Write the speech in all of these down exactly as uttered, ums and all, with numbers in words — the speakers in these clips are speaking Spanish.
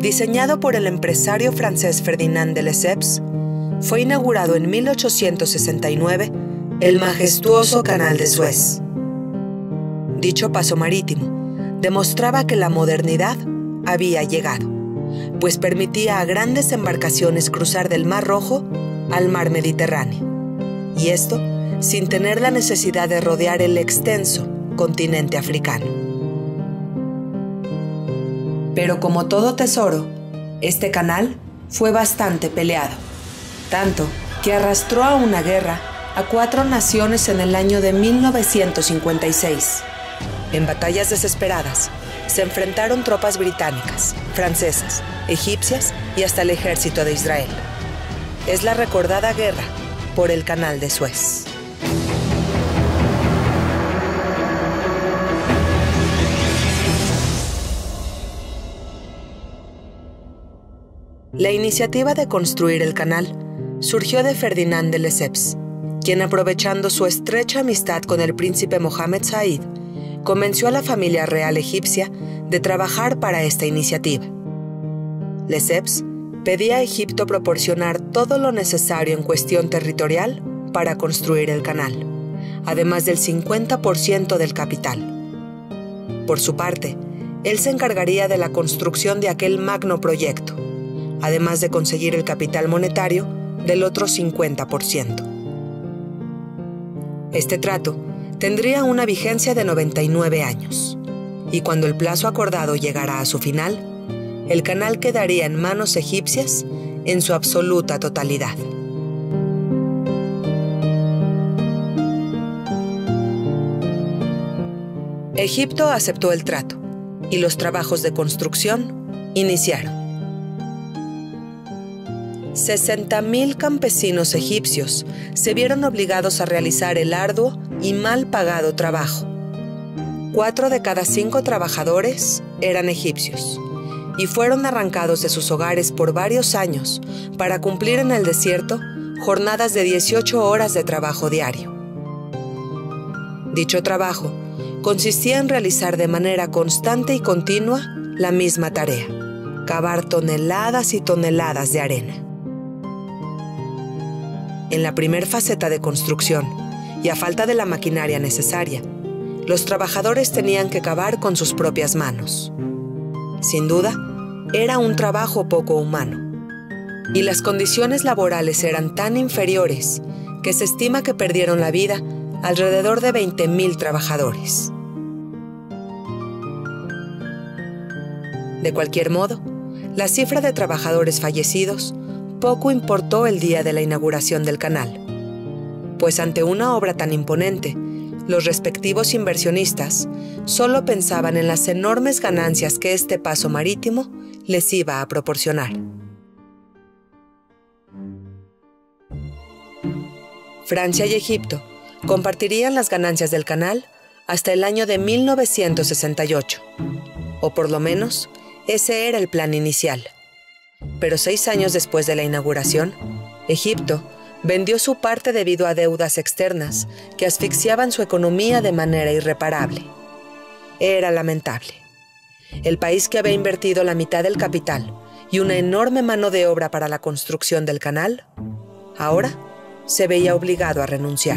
diseñado por el empresario francés Ferdinand de Lesseps, fue inaugurado en mil ochocientos sesenta y nueve el majestuoso Canal de Suez. Dicho paso marítimo demostraba que la modernidad había llegado, pues permitía a grandes embarcaciones cruzar del Mar Rojo al Mar Mediterráneo, y esto sin tener la necesidad de rodear el extenso continente africano. Pero como todo tesoro, este canal fue bastante peleado, tanto que arrastró a una guerra a cuatro naciones en el año de mil novecientos cincuenta y seis. En batallas desesperadas, se enfrentaron tropas británicas, francesas, egipcias y hasta el ejército de Israel. Es la recordada guerra por el Canal de Suez. La iniciativa de construir el canal surgió de Ferdinand de Lesseps, quien, aprovechando su estrecha amistad con el príncipe Mohammed Said, convenció a la familia real egipcia de trabajar para esta iniciativa. Lesseps pedía a Egipto proporcionar todo lo necesario en cuestión territorial para construir el canal, además del cincuenta por ciento del capital. Por su parte, él se encargaría de la construcción de aquel magno proyecto, además de conseguir el capital monetario del otro cincuenta por ciento. Este trato tendría una vigencia de noventa y nueve años, y cuando el plazo acordado llegara a su final, el canal quedaría en manos egipcias en su absoluta totalidad. Egipto aceptó el trato, y los trabajos de construcción iniciaron. sesenta mil campesinos egipcios se vieron obligados a realizar el arduo y mal pagado trabajo. Cuatro de cada cinco trabajadores eran egipcios y fueron arrancados de sus hogares por varios años para cumplir en el desierto jornadas de dieciocho horas de trabajo diario. Dicho trabajo consistía en realizar de manera constante y continua la misma tarea: cavar toneladas y toneladas de arena. En la primer faceta de construcción, y a falta de la maquinaria necesaria, los trabajadores tenían que cavar con sus propias manos. Sin duda, era un trabajo poco humano, y las condiciones laborales eran tan inferiores que se estima que perdieron la vida alrededor de veinte mil trabajadores. De cualquier modo, la cifra de trabajadores fallecidos poco importó el día de la inauguración del canal, pues ante una obra tan imponente, los respectivos inversionistas solo pensaban en las enormes ganancias que este paso marítimo les iba a proporcionar. Francia y Egipto compartirían las ganancias del canal hasta el año de mil novecientos sesenta y ocho, o por lo menos ese era el plan inicial. Pero seis años después de la inauguración, Egipto vendió su parte debido a deudas externas que asfixiaban su economía de manera irreparable. Era lamentable. El país que había invertido la mitad del capital y una enorme mano de obra para la construcción del canal, ahora se veía obligado a renunciar.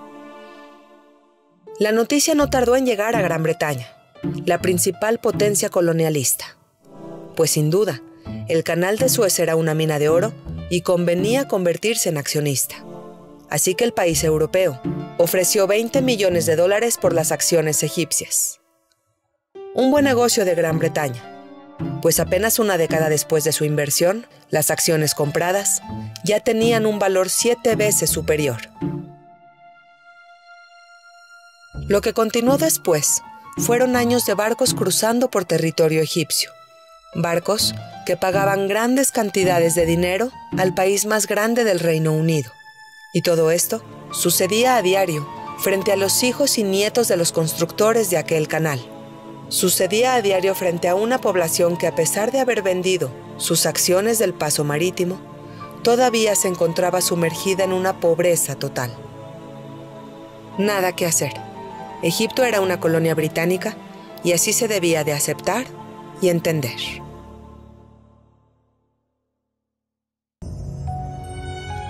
La noticia no tardó en llegar a Gran Bretaña, la principal potencia colonialista, pues sin duda, el Canal de Suez era una mina de oro y convenía convertirse en accionista. Así que el país europeo ofreció veinte millones de dólares por las acciones egipcias. Un buen negocio de Gran Bretaña, pues apenas una década después de su inversión, las acciones compradas ya tenían un valor siete veces superior. Lo que continuó después fueron años de barcos cruzando por territorio egipcio. Barcos que pagaban grandes cantidades de dinero al país más grande del Reino Unido. Y todo esto sucedía a diario frente a los hijos y nietos de los constructores de aquel canal. Sucedía a diario frente a una población que, a pesar de haber vendido sus acciones del paso marítimo, todavía se encontraba sumergida en una pobreza total. Nada que hacer. Egipto era una colonia británica y así se debía de aceptar y entender.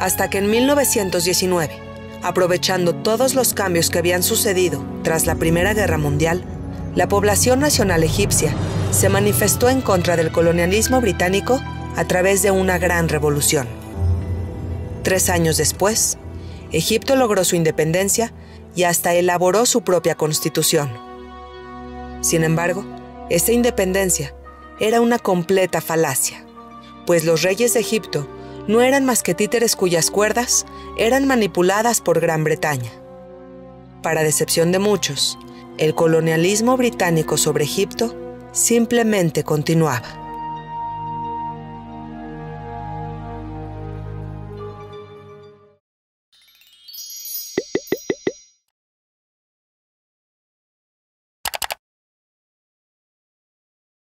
Hasta que en mil novecientos diecinueve, aprovechando todos los cambios que habían sucedido tras la Primera Guerra Mundial, la población nacional egipcia se manifestó en contra del colonialismo británico a través de una gran revolución. Tres años después, Egipto logró su independencia y hasta elaboró su propia constitución. Sin embargo, esta independencia era una completa falacia, pues los reyes de Egipto no eran más que títeres cuyas cuerdas eran manipuladas por Gran Bretaña. Para decepción de muchos, el colonialismo británico sobre Egipto simplemente continuaba.